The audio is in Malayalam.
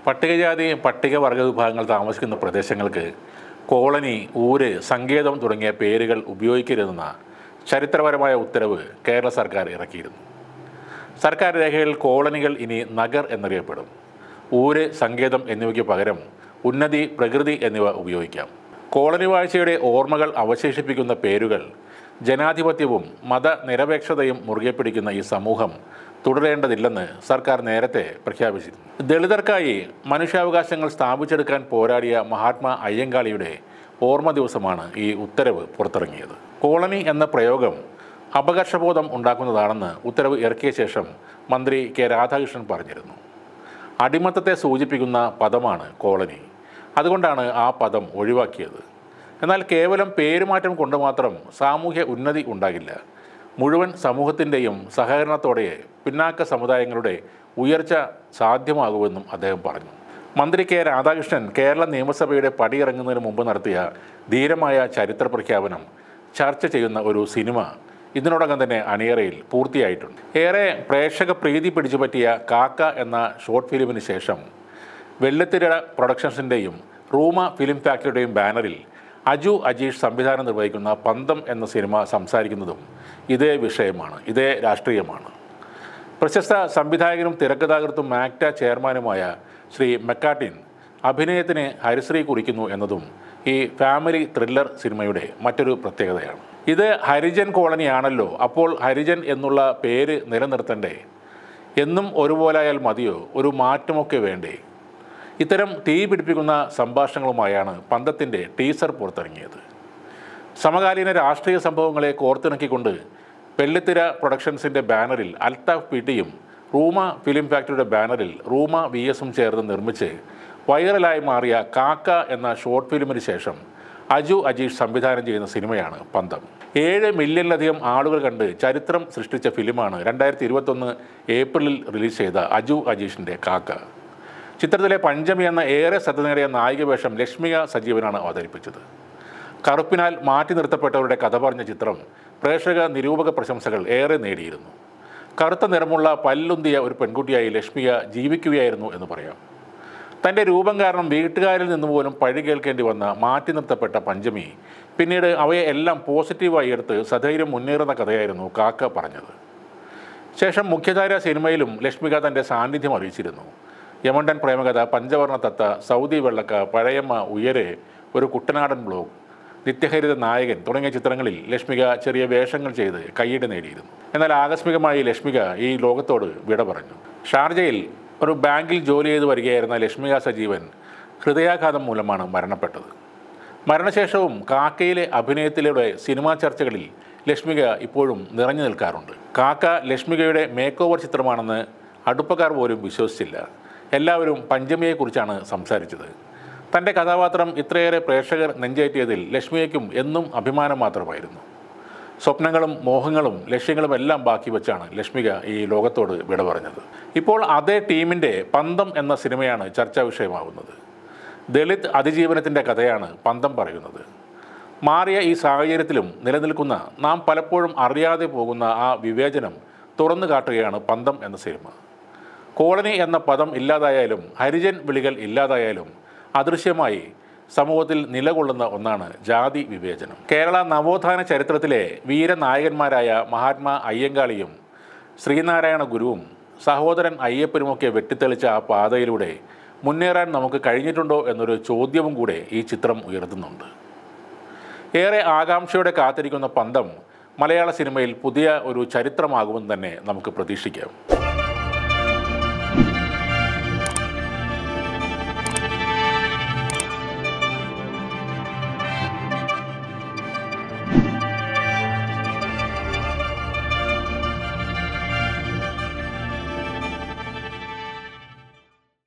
പട്ടികജാതി പട്ടികവർഗ വിഭാഗങ്ങൾ താമസിക്കുന്ന പ്രദേശങ്ങൾക്ക് കോളനി, ഊര്, സങ്കേതം തുടങ്ങിയ പേരുകൾ ഉപയോഗിക്കരുതെന്ന ചരിത്രപരമായ ഉത്തരവ് കേരള സർക്കാർ ഇറക്കിയിരുന്നു. സർക്കാർ രേഖയിൽ കോളനികൾ ഇനി നഗർ എന്നറിയപ്പെടും. ഊര്, സങ്കേതം എന്നിവയ്ക്ക് പകരം ഉന്നതി, പ്രകൃതി എന്നിവ ഉപയോഗിക്കാം. കോളനി വാഴ്ചയുടെ ഓർമ്മകൾ അവശേഷിപ്പിക്കുന്ന പേരുകൾ ജനാധിപത്യവും മതനിരപേക്ഷതയും മുറുകെ പിടിക്കുന്ന ഈ സമൂഹം തുടരേണ്ടതില്ലെന്ന് സർക്കാർ നേരത്തെ പ്രഖ്യാപിച്ചിരുന്നു. ദളിതർക്കായി മനുഷ്യാവകാശങ്ങൾ സ്ഥാപിച്ചെടുക്കാൻ പോരാടിയ മഹാത്മാ അയ്യങ്കാളിയുടെ ഓർമ്മ ദിവസമാണ് ഈ ഉത്തരവ് പുറത്തിറങ്ങിയത്. കോളനി എന്ന പ്രയോഗം അപകർഷബോധം ഉണ്ടാക്കുന്നതാണെന്ന് ഉത്തരവ് ഇറക്കിയ ശേഷം മന്ത്രി കെ രാധാകൃഷ്ണൻ പറഞ്ഞിരുന്നു. അടിമത്തത്തെ സൂചിപ്പിക്കുന്ന പദമാണ് കോളനി. അതുകൊണ്ടാണ് ആ പദം ഒഴിവാക്കിയത്. എന്നാൽ കേവലം പേരുമാറ്റം കൊണ്ട് മാത്രം സാമൂഹ്യ ഉന്നതി ഉണ്ടാകില്ല. മുഴുവൻ സമൂഹത്തിൻ്റെയും സഹകരണത്തോടെ പിന്നാക്ക സമുദായങ്ങളുടെ ഉയർച്ച സാധ്യമാകുമെന്നും അദ്ദേഹം പറഞ്ഞു. മന്ത്രി കെ രാധാകൃഷ്ണൻ കേരള നിയമസഭയുടെ പടിയിറങ്ങുന്നതിന് മുമ്പ് നടത്തിയ ധീരമായ ചരിത്ര പ്രഖ്യാപനം ചർച്ച ചെയ്യുന്ന ഒരു സിനിമ ഇതിനോടകം തന്നെ അണിയറയിൽ പൂർത്തിയായിട്ടുണ്ട്. ഏറെ പ്രേക്ഷക പ്രീതി പിടിച്ചുപറ്റിയ കാക്ക എന്ന ഷോർട്ട് ഫിലിമിന് ശേഷം വെള്ളിത്തിര പ്രൊഡക്ഷൻസിൻ്റെയും റൂമ ഫിലിം ഫാക്ടറിയുടെയും ബാനറിൽ അജു അജീഷ് സംവിധാനം നിർവഹിക്കുന്ന പന്തം എന്ന സിനിമ സംസാരിക്കുന്നതും ഇതേ വിഷയമാണ്, ഇതേ രാഷ്ട്രീയമാണ്. പ്രശസ്ത സംവിധായകനും തിരക്കഥാകൃത്തും ആക്ട ചെയർമാനുമായ ശ്രീ മെക്കാട്ടിൻ അഭിനയത്തിന് ഹരിശ്രീ കുറിക്കുന്നു എന്നതും ഈ ഫാമിലി ത്രില്ലർ സിനിമയുടെ മറ്റൊരു പ്രത്യേകതയാണ്. ഇത് ഹരിജൻ കോളനിയാണല്ലോ, അപ്പോൾ ഹരിജൻ എന്നുള്ള പേര് നിലനിർത്തണ്ടേ? എന്നും ഒരുപോലായാൽ മതിയോ? ഒരു മാറ്റമൊക്കെ വേണ്ടേ? ഇത്തരം തീ പിടിപ്പിക്കുന്ന സംഭാഷണങ്ങളുമായാണ് പന്തത്തിൻ്റെ ടീസർ പുറത്തിറങ്ങിയത്. സമകാലീന രാഷ്ട്രീയ സംഭവങ്ങളെ കോർത്തിണക്കിക്കൊണ്ട് വെള്ളിത്തിര പ്രൊഡക്ഷൻസിൻ്റെ ബാനറിൽ അൽത്താഫ് പിടിയും റൂമ ഫിലിം ഫാക്ടറിയുടെ ബാനറിൽ റൂമ VS ചേർന്ന് നിർമ്മിച്ച് വൈറലായി മാറിയ കാക്ക എന്ന ഷോർട്ട് ഫിലിമിന് ശേഷം അജു അജീഷ് സംവിധാനം ചെയ്യുന്ന സിനിമയാണ് പന്തം. 7 മില്യണിലധികം ആളുകൾ കണ്ട് ചരിത്രം സൃഷ്ടിച്ച ഫിലിമാണ് 2021 ഏപ്രിലിൽ റിലീസ് ചെയ്ത അജു അജീഷിൻ്റെ കാക്ക. ചിത്രത്തിലെ പഞ്ചമി എന്ന ഏറെ ശ്രദ്ധ നേടിയ നായിക വേഷം ലക്ഷ്മിക സജീവനാണ് അവതരിപ്പിച്ചത്. കറുപ്പിനാൽ മാറ്റി നിർത്തപ്പെട്ടവരുടെ കഥ പറഞ്ഞ ചിത്രം പ്രേക്ഷക നിരൂപക പ്രശംസകൾ ഏറെ നേടിയിരുന്നു. കറുത്ത നിറമുള്ള പല്ലുന്തിയ ഒരു പെൺകുട്ടിയായി ലക്ഷ്മിക ജീവിക്കുകയായിരുന്നു എന്ന് പറയാം. തൻ്റെ രൂപം കാരണം വീട്ടുകാരിൽ നിന്ന് പോലും പഴി കേൾക്കേണ്ടി വന്ന മാറ്റി നിർത്തപ്പെട്ട പഞ്ചമി പിന്നീട് അവയെ എല്ലാം പോസിറ്റീവായി എടുത്ത് സധൈര്യം മുന്നേറുന്ന കഥയായിരുന്നു കാക്ക പറഞ്ഞത്. ശേഷം മുഖ്യധാര സിനിമയിലും ലക്ഷ്മിക തൻ്റെ സാന്നിധ്യം അറിയിച്ചിരുന്നു. യമണ്ടൻ പ്രേമകഥ, പഞ്ചവർണ്ണ തത്ത, സൗദി വെള്ളക്ക, പഴയമ്മ, ഉയരെ, ഒരു കുട്ടനാടൻ ബ്ലോഗ്, നിത്യഹരിത നായകൻ തുടങ്ങിയ ചിത്രങ്ങളിൽ ലക്ഷ്മിക ചെറിയ വേഷങ്ങൾ ചെയ്ത് കയ്യടി നേടിയിരുന്നു. എന്നാൽ ആകസ്മികമായി ലക്ഷ്മിക ഈ ലോകത്തോട് വിട പറഞ്ഞു. ഷാർജയിൽ ഒരു ബാങ്കിൽ ജോലി ചെയ്ത് വരികയായിരുന്ന ലക്ഷ്മിക സജീവൻ ഹൃദയാഘാതം മൂലമാണ് മരണപ്പെട്ടത്. മരണശേഷവും കാക്കയിലെ അഭിനയത്തിലൂടെ സിനിമാ ചർച്ചകളിൽ ലക്ഷ്മിക ഇപ്പോഴും നിറഞ്ഞു നിൽക്കാറുണ്ട്. കാക്ക ലക്ഷ്മികയുടെ മേക്ക് ഓവർ ചിത്രമാണെന്ന് അടുപ്പക്കാർ പോലും വിശ്വസിച്ചില്ല. എല്ലാവരും പഞ്ചമിയെക്കുറിച്ചാണ് സംസാരിച്ചത്. തൻ്റെ കഥാപാത്രം ഇത്രയേറെ പ്രേക്ഷകർ നെഞ്ചേറ്റിയതിൽ ലക്ഷ്മിയയ്ക്കും എന്നും അഭിമാനം മാത്രമായിരുന്നു. സ്വപ്നങ്ങളും മോഹങ്ങളും ലക്ഷ്യങ്ങളും എല്ലാം ബാക്കി വെച്ചാണ് ലക്ഷ്മിക ഈ ലോകത്തോട് വിട പറഞ്ഞത്. ഇപ്പോൾ അതേ ടീമിൻ്റെ പന്തം എന്ന സിനിമയാണ് ചർച്ചാ വിഷയമാകുന്നത്. ദളിത് അതിജീവനത്തിൻ്റെ കഥയാണ് പന്തം പറയുന്നത്. മാറിയ ഈ സാഹചര്യത്തിലും നിലനിൽക്കുന്ന നാം പലപ്പോഴും അറിയാതെ പോകുന്ന ആ വിവേചനം തുറന്നു കാട്ടുകയാണ് പന്തം എന്ന സിനിമ. കോളനി എന്ന പദം ഇല്ലാതായാലും ഹരിജൻ വിളികൾ ഇല്ലാതായാലും അദൃശ്യമായി സമൂഹത്തിൽ നിലകൊള്ളുന്ന ഒന്നാണ് ജാതി വിവേചനം. കേരള നവോത്ഥാന ചരിത്രത്തിലെ വീരനായകന്മാരായ മഹാത്മാ അയ്യങ്കാളിയും ശ്രീനാരായണ ഗുരുവും സഹോദരൻ അയ്യപ്പനുമൊക്കെ വെട്ടിത്തെളിച്ച ആ പാതയിലൂടെ മുന്നേറാൻ നമുക്ക് കഴിഞ്ഞിട്ടുണ്ടോ എന്നൊരു ചോദ്യവും കൂടെ ഈ ചിത്രം ഉയർത്തുന്നുണ്ട്. ഏറെ ആകാംക്ഷയോടെ കാത്തിരിക്കുന്ന പന്തം മലയാള സിനിമയിൽ പുതിയ ഒരു ചരിത്രമാകുമെന്ന് തന്നെ നമുക്ക് പ്രതീക്ഷിക്കാം.